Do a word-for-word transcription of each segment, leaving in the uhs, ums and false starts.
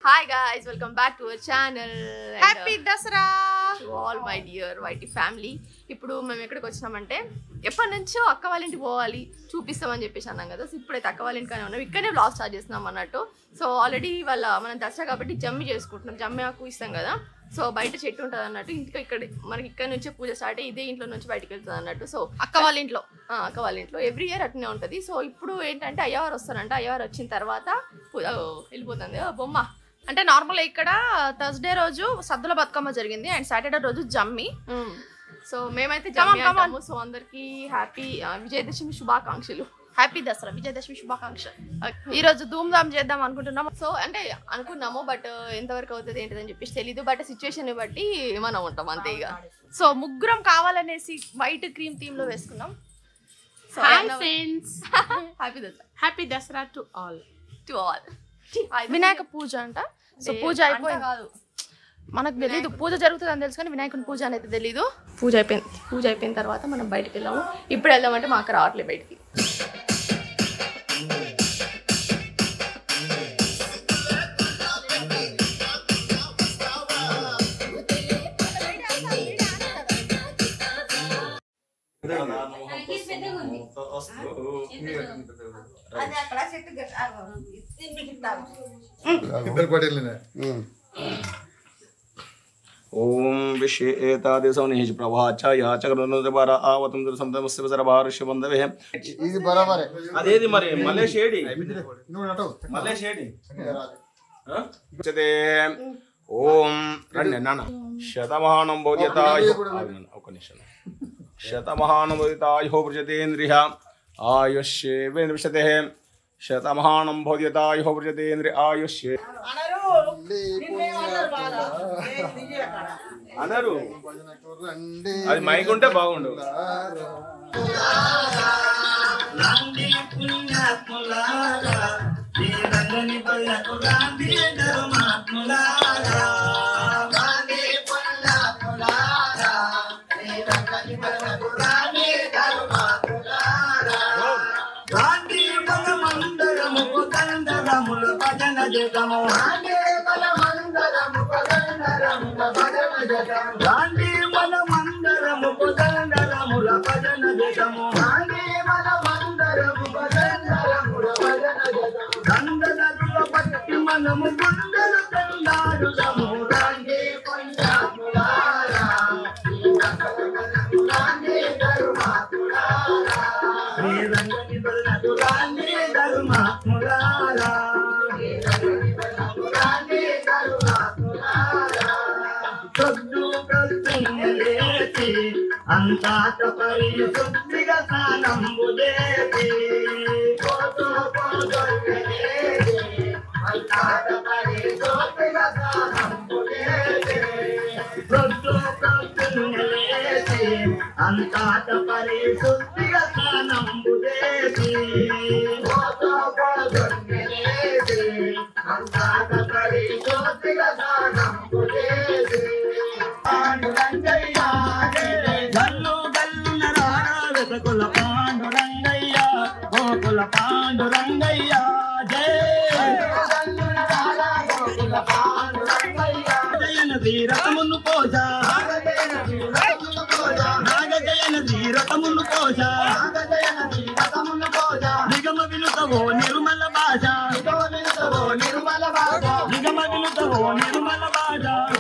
Hi guys, welcome back to our channel. Happy Dasara to all my dear YT family. ఇప్పుడు మేము ఎక్కడికి వచ్చినామంటే ఎప్పటి నుంచో అక్క వాళ్ళ ఇంటికి పోవాలి చూపిస్తామని చెప్పేసి అన్నాం కదా. సో ఇప్పుడైతే అక్క వాళ్ళ ఇంటికనే ఉన్నాం, ఇక్కడనే బ్లాగ్ స్టార్ట్ చేస్తున్నాం అన్నట్టు. సో ఆల్రెడీ వాళ్ళ మనం దసరా కాబట్టి జమ్మి చేసుకుంటున్నాం, జమ్మి ఆకు ఇస్తాం కదా. సో బయట చెట్టు ఉంటుంది అన్నట్టు, ఇంటికి ఇక్కడ మనకి ఇక్కడ నుంచే పూజ స్టార్ట్ అయ్యి ఇదే ఇంట్లో నుంచి బయటకు వెళ్తుంది అన్నట్టు. సో అక్క వాళ్ళ ఇంట్లో అక్క వాళ్ళ ఇంట్లో ఎవ్రీ ఇయర్ అట్నే ఉంటుంది. సో ఇప్పుడు ఏంటంటే అయ్యవారు వస్తారంట, అయ్యవారు వచ్చిన తర్వాత వెళ్ళిపోతుంది బొమ్మ. అంటే నార్మల్ ఇక్కడ థర్స్డే రోజు సద్దుల బతుకమ్మ జరిగింది అండ్ సాటర్డే రోజు జమ్మి. సో మేమైతే జమ్మి అంటాము. సో అందరికి హ్యాపీ విజయదశమి శుభాకాంక్షలు, హ్యాపీ దసరా, విజయదశమి శుభాకాంక్షలు. ఈ రోజు ధూమ్ ధామ్ చేద్దాం అనుకుంటున్నాము. సో అంటే అనుకున్నాము, బట్ ఎంతవరకు అవుతుంది ఏంటిదని చెప్పేసి తెలీదు. బట్ సిచ్యువేషన్ బట్టి మనం ఉంటాం అంతే ఇక. సో ముగ్గురం కావాలనేసి వైట్ క్రీమ్ థీమ్ లో వేసుకున్నాం. So happy Dasara, happy Dasara to all to all. Vinayaka puja అంట. సో పూజ అయిపోయింది కాదు, మనకు తెలీదు పూజ జరుగుతుంది అని తెలుసు కానీ వినాయకుని పూజ అనేది తెలీదు. పూజ అయిపోయింది, పూజ అయిపోయిన తర్వాత మనం బయటకు వెళ్ళాము. ఇప్పుడు వెళ్దామంటే మాకు రావట్లేదు బయటికి. ओम विषेता देशवनि प्रभाचा या चक्रनोदबार आवतं दर्शनमस्य सरभारुष्यबंधवे ఇది బరాబర్ అదేది మరి మలేష్ ఏడి నువ్వు నటో మలేష్ ఏడి హ చదే ఓం రండి నాన్న శతమహానం భోజ్యతాయో ఒక నిమిషం శతమహానం భోజ్యతాయో ప్రజతేంద్రియ ఆయుష్యేవేంద్రిషతే శతమహానం భోజ్యతాయో ప్రజతేంద్రియ ఆయుష్యే అనరు అది మైక్ ఉంటే బాగుండు. గాంధీ మన మందరము పదండరముల భజన జగము గాంధీ మన మందరము పదండరముల భజన జగము గంధనరుల పట్టి మనము గుండెలు తండాడుదము గాంధీ పంచాములారా గాంధీ ధర్మాత్ములారా శ్రీ రంగని బలనటు గాంధీ ధర్మాత్ములారా గాంధీ ధర్మాత్ములారా లేచి అంతాత పరిశుద్ధిగా స్నానంబు చేసి అంతాత పరిశుద్ధిగా స్నానంబు చేసి లేచి అంతాత పరిశుద్ధిగా స్నానంబు చేసి అంతాత పరిశుద్ధిగా స్నానంబు చేసి గల్లు గల్లున రాకుల పాండురంగయ్య గోకుల పాండురంగయ్య జయ జయన ధీరతమును కోశ నాగ జయన ధీరతమును కోశ నిగమ వినుతవో నిర్మల భాష నిర్మల భాష నిగమ వినుతవో నిర్మల భాష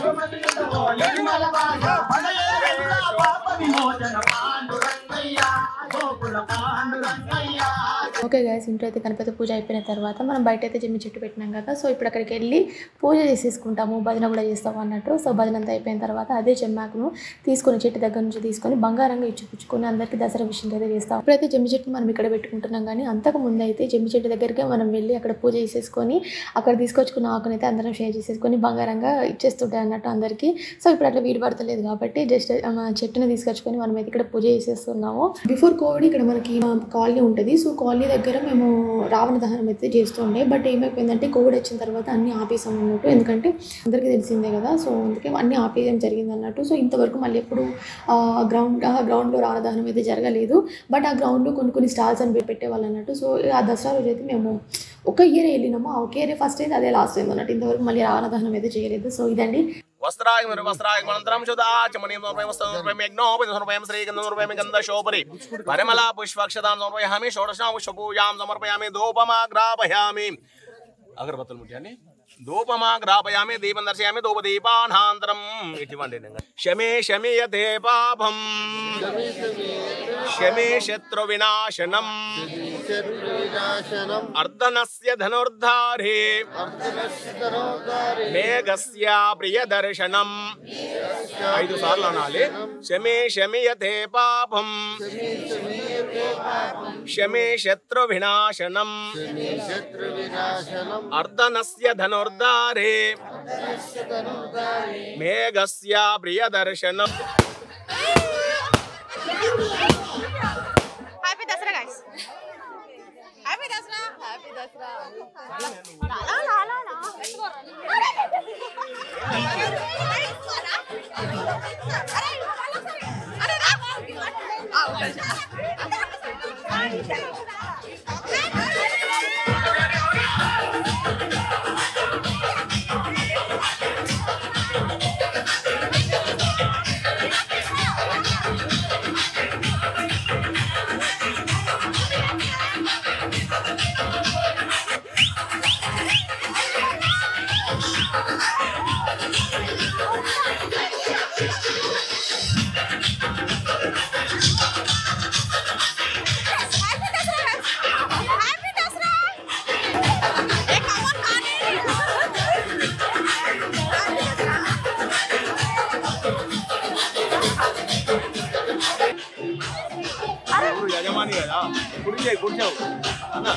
ఓకే గైస్, ఇంట్లో అయితే గణపతి పూజ అయిపోయిన తర్వాత మనం బయట అయితే జమ్మి చెట్టు పెట్టినాం కదా. సో ఇప్పుడు అక్కడికి వెళ్ళి పూజ చేసేసుకుంటాము, భజన కూడా చేస్తాము అన్నట్టు. సో భజన అంతా అయిపోయిన తర్వాత అదే జమ్మాకును తీసుకొని చెట్టు దగ్గర నుంచి తీసుకొని బంగారంగా ఇచ్చిపుచ్చుకొని అందరికీ దసరా విషయం అయితే చేస్తాం. ఇప్పుడైతే జమ్మి చెట్టుని మనం ఇక్కడ పెట్టుకుంటున్నాం, కానీ అంతకు ముందు అయితే జమ్మి చెట్టు దగ్గరికి మనం వెళ్ళి అక్కడ పూజ చేసేసుకొని అక్కడ తీసుకొచ్చుకున్న ఆకునైతే అందరం షేర్ చేసేసుకొని బంగారంగా ఇచ్చేస్తుంటాయి అన్నట్టు అందరికీ. సో ఇప్పుడు అట్లా వీలు పడతలేదు కాబట్టి జస్ట్ చెట్టుని తీసుకొచ్చుకొని మనం అయితే ఇక్కడ పూజ చేసేస్తున్నాము. బిఫోర్ కోవిడ్ ఇక్కడ మనకి కాలనీ ఉంటుంది. సో కాలనీ దగ్గర మేము రావణ దహనం అయితే చేస్తుండే. బట్ ఏమైపోయిందంటే కోవిడ్ వచ్చిన తర్వాత అన్నీ ఆపేసాం అన్నట్టు. ఎందుకంటే అందరికీ తెలిసిందే కదా, సో అందుకే అన్నీ ఆపేయడం జరిగింది అన్నట్టు. సో ఇంతవరకు మళ్ళీ ఎప్పుడు గ్రౌండ్ గ్రౌండ్లో రావణ దహనం అయితే జరగలేదు. బట్ ఆ గ్రౌండ్లో కొన్ని కొన్ని స్టాల్స్ అని పెట్టేవాళ్ళు అన్నట్టు. సో ఆ దసరా రోజు అయితే మేము ఒక ఇయర్ వెళ్ళినాము. ఆ ఒక ఇయర్ ఫస్ట్ అయితే అదే లాస్ట్ అయింది అన్నట్టు. ఇంతవరకు మళ్ళీ రావణ దహనం అయితే చేయలేదు. సో ఇదండి. వస్త్రాయ వస్త్రాయ అనంతరం శుద్ధాచమణీయం సమర్పయామి వస్త్రం యజ్ఞోపేతం సమర్పయామి శ్రీగంధం సమర్పయామి గంధశోపరి పరిమళ పుష్పాక్షతాం సమర్పయామి షోడశ పుష్పూజాం సమర్పయామి ధూపమాగ్రాపయామి అగరబత్తులు ముట్యాన్ని ధూపమాగ్రాపయామి దీపం దర్శయామి ధూపదీపానాంతరం ఇటువంటి శమే శమీయతే పాపం శమే శత్రు వినాశనం అర్ధనస్య ధనుర్ధారే మేఘస్య ప్రియదర్శనం. ఐదు సార్లు అనాలి. శమే శమీయతే పాపం శమే శత్రు వినాశనం అర్ధనస్య ధనుర్ధారే మేఘస్య ప్రియదర్శనం. Happy Dasara guys. Happy Dasara. Happy Dasara. లా లా లా లా. అరే రా. యజమాని కదా కుడిచే కూర్చోవు అన్న.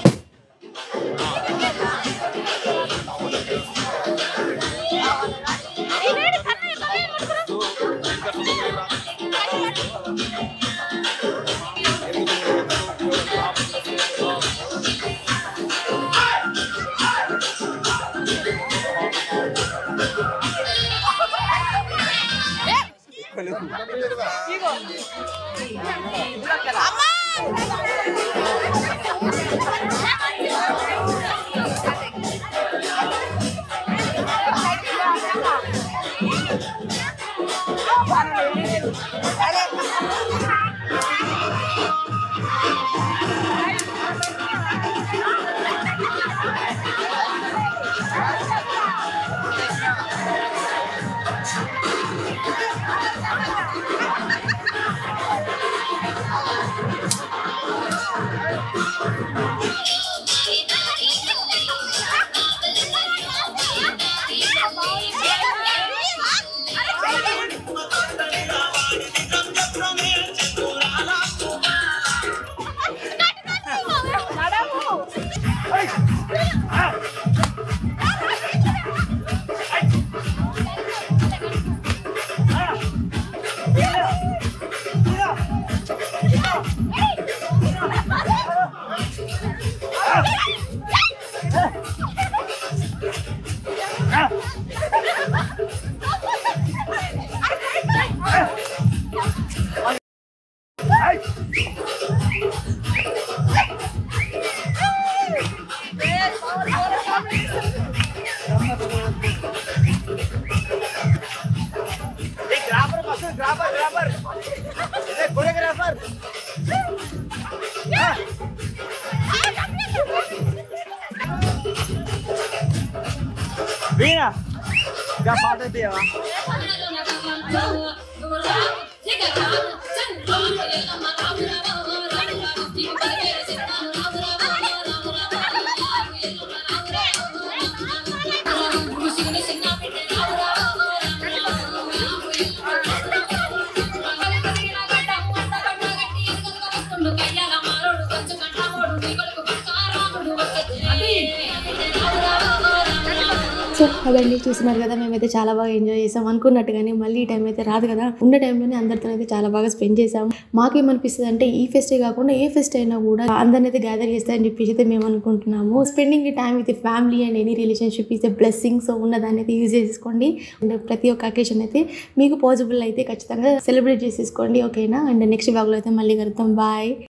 Vina, क्या बात है तेरा? సో అదండి చూస్తున్నారు కదా, మేమైతే చాలా బాగా ఎంజాయ్ చేసాం. అనుకున్నట్టుగానే మళ్ళీ ఈ టైం అయితే రాదు కదా, ఉన్న టైంలోనే అందరితో అయితే చాలా బాగా స్పెండ్ చేసాం. మాకేమనిపిస్తుంది అంటే ఈ ఫెస్టే కాకుండా ఏ ఫెస్ట్ అయినా కూడా అందరిని అయితే గ్యాదర్ చేస్తారని చెప్పేసి అయితే మేము అనుకుంటున్నాము. Spending the time with family and any relationship is a blessing. So ఉన్న దాన్ని అయితే యూజ్ చేసుకోండి. అండ్ ప్రతి ఒక్క అకేషన్ అయితే మీకు పాసిబుల్ అయితే ఖచ్చితంగా సెలబ్రేట్ చేసేసుకోండి, ఓకేనా? అండ్ నెక్స్ట్ బ్లాగ్లో అయితే మళ్ళీ కలుద్దాం. బాయ్.